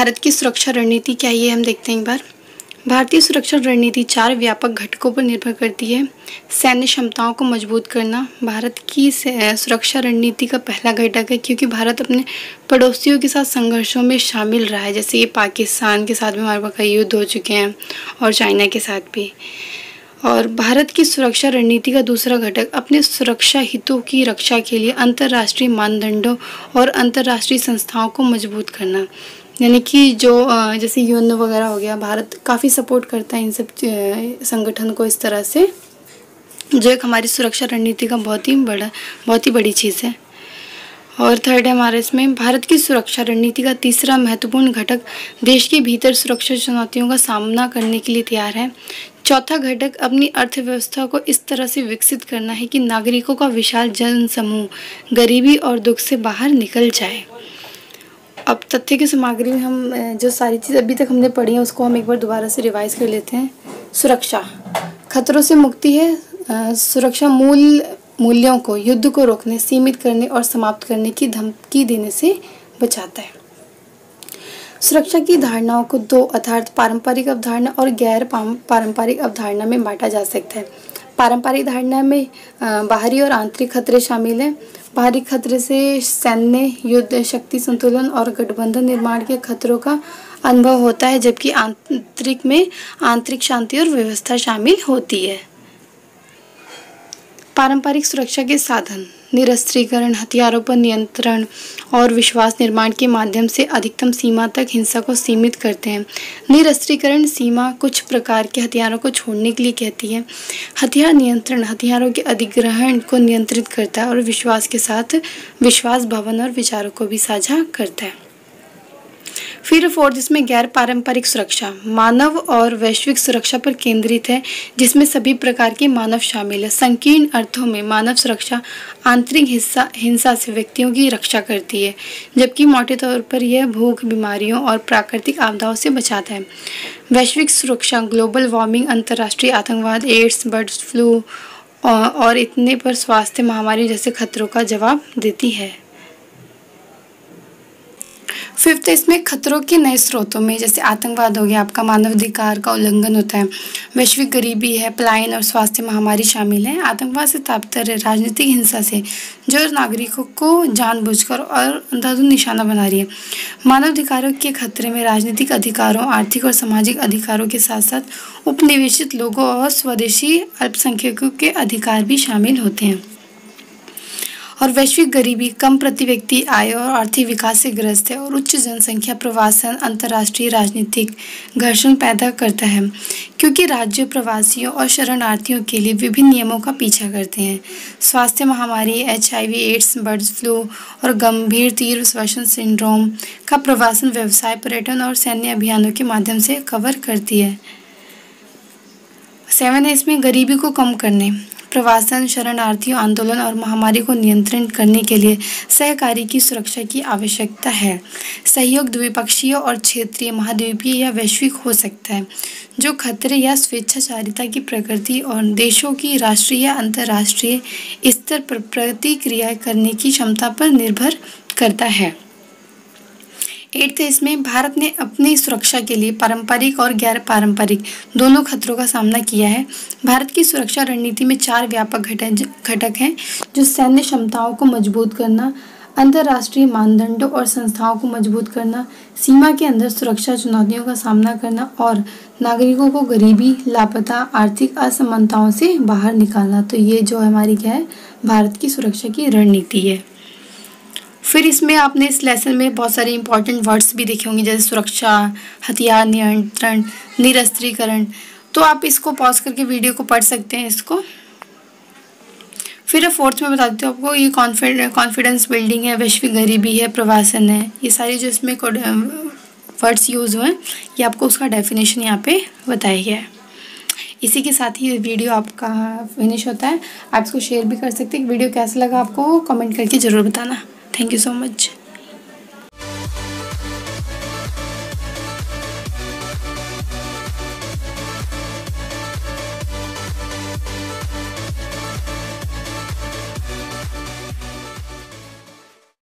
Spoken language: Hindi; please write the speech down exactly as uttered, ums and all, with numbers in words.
भारत की सुरक्षा रणनीति क्या है, ये हम देखते हैं एक बार। भारतीय सुरक्षा रणनीति चार व्यापक घटकों पर निर्भर करती है। सैन्य क्षमताओं को मजबूत करना भारत की सुरक्षा रणनीति का पहला घटक है, क्योंकि भारत अपने पड़ोसियों के साथ संघर्षों में शामिल रहा है। जैसे ये पाकिस्तान के साथ भी हमारे पास कई युद्ध हो चुके हैं और चाइना के साथ भी। और भारत की सुरक्षा रणनीति का दूसरा घटक अपने सुरक्षा हितों की रक्षा के लिए अंतर्राष्ट्रीय मानदंडों और अंतर्राष्ट्रीय संस्थाओं को मजबूत करना, यानी कि जो जैसे यूएन वगैरह हो गया, भारत काफ़ी सपोर्ट करता है इन सब संगठन को इस तरह से, जो एक हमारी सुरक्षा रणनीति का बहुत ही बड़ा बहुत ही बड़ी चीज़ है। और थर्ड है हमारे इसमें भारत की सुरक्षा रणनीति का तीसरा महत्वपूर्ण घटक देश के भीतर सुरक्षा चुनौतियों का सामना करने के लिए तैयार है। चौथा घटक अपनी अर्थव्यवस्था को इस तरह से विकसित करना है कि नागरिकों का विशाल जन समूह गरीबी और दुख से बाहर निकल जाए। अब तथ्य की सामग्री में हम जो सारी चीज़ अभी तक हमने पढ़ी है उसको हम एक बार दोबारा से रिवाइज कर लेते हैं। सुरक्षा खतरों से मुक्ति है। सुरक्षा मूल मूल्यों को, युद्ध को रोकने, सीमित करने और समाप्त करने की धमकी देने से बचाता है। सुरक्षा की धारणाओं को दो अर्थात पारंपरिक अवधारणा और गैर पारंपरिक अवधारणा में बांटा जा सकता है। पारंपरिक धारणा में बाहरी और आंतरिक खतरे शामिल हैं। बाहरी खतरे से सैन्य, युद्ध, शक्ति संतुलन और गठबंधन निर्माण के खतरों का अनुभव होता है, जबकि आंतरिक में आंतरिक शांति और व्यवस्था शामिल होती है। पारंपरिक सुरक्षा के साधन निरस्त्रीकरण, हथियारों पर नियंत्रण और विश्वास निर्माण के माध्यम से अधिकतम सीमा तक हिंसा को सीमित करते हैं। निरस्त्रीकरण सीमा कुछ प्रकार के हथियारों को छोड़ने के लिए कहती है। हथियार नियंत्रण हथियारों के अधिग्रहण को नियंत्रित करता है और विश्वास के साथ विश्वास भवन और विचारों को भी साझा करता है। फिर फोर्थ इसमें गैर पारंपरिक सुरक्षा मानव और वैश्विक सुरक्षा पर केंद्रित है, जिसमें सभी प्रकार के मानव शामिल है। संकीर्ण अर्थों में मानव सुरक्षा आंतरिक हिस्सा हिंसा से व्यक्तियों की रक्षा करती है, जबकि मोटे तौर पर यह भूख, बीमारियों और प्राकृतिक आपदाओं से बचाता है। वैश्विक सुरक्षा ग्लोबल वार्मिंग, अंतर्राष्ट्रीय आतंकवाद, एड्स, बर्ड फ्लू और इतने पर स्वास्थ्य महामारी जैसे खतरों का जवाब देती है। फिफ्थ इसमें खतरों के नए स्रोतों में जैसे आतंकवाद हो गया, आपका मानवाधिकार का उल्लंघन होता है, वैश्विक गरीबी है, पलायन और स्वास्थ्य महामारी शामिल है। आतंकवाद से तात्पर्य राजनीतिक हिंसा से जो नागरिकों को जानबूझकर और अंधाधुंध निशाना बना रही है। मानवाधिकारों के खतरे में राजनीतिक अधिकारों, आर्थिक और सामाजिक अधिकारों के साथ साथ उपनिवेशित लोगों और स्वदेशी अल्पसंख्यकों के अधिकार भी शामिल होते हैं। और वैश्विक गरीबी कम प्रति व्यक्ति आय और आर्थिक विकास से ग्रस्त है और उच्च जनसंख्या प्रवासन अंतर्राष्ट्रीय राजनीतिक घर्षण पैदा करता है, क्योंकि राज्य प्रवासियों और शरणार्थियों के लिए विभिन्न नियमों का पीछा करते हैं। स्वास्थ्य महामारी, H I V, AIDS, bird flu और गंभीर तीव्र श्वसन सिंड्रोम का प्रवासन व्यवसाय, पर्यटन और सैन्य अभियानों के माध्यम से कवर करती है। सेवन है इसमें गरीबी को कम करने, प्रवासन, शरणार्थियों, आंदोलन और महामारी को नियंत्रित करने के लिए सहकारी की सुरक्षा की आवश्यकता है। सहयोग द्विपक्षीय और क्षेत्रीय, महाद्वीपीय या वैश्विक हो सकता है, जो खतरे या स्वेच्छाचारिता की प्रकृति और देशों की राष्ट्रीय या अंतर्राष्ट्रीय स्तर पर प्रतिक्रिया करने की क्षमता पर निर्भर करता है। एट्थ इसमें भारत ने अपनी सुरक्षा के लिए पारंपरिक और गैर पारंपरिक दोनों खतरों का सामना किया है। भारत की सुरक्षा रणनीति में चार व्यापक घटक हैं, जो सैन्य क्षमताओं को मजबूत करना, अंतर्राष्ट्रीय मानदंडों और संस्थाओं को मजबूत करना, सीमा के अंदर सुरक्षा चुनौतियों का सामना करना और नागरिकों को गरीबी, लापता, आर्थिक असमानताओं से बाहर निकालना। तो ये जो हमारी क्या है, भारत की सुरक्षा की रणनीति है। फिर इसमें आपने इस लेसन में बहुत सारे इंपॉर्टेंट वर्ड्स भी देखे होंगे, जैसे सुरक्षा, हथियार नियंत्रण, निरस्त्रीकरण। तो आप इसको पॉज करके वीडियो को पढ़ सकते हैं इसको। फिर फोर्थ में बता देती हूँ आपको, ये कॉन्फिडेंस कॉन्फिडेंस बिल्डिंग है, वैश्विक गरीबी है, प्रवासन है, ये सारी जो इसमें वर्ड्स यूज़ हुए हैं ये आपको उसका डेफिनेशन यहाँ पे बताया गया है। इसी के साथ ही वीडियो आपका फिनिश होता है। आप इसको शेयर भी कर सकते हैं। वीडियो कैसा लगा आपको कमेंट करके ज़रूर बताना। Thank you so much.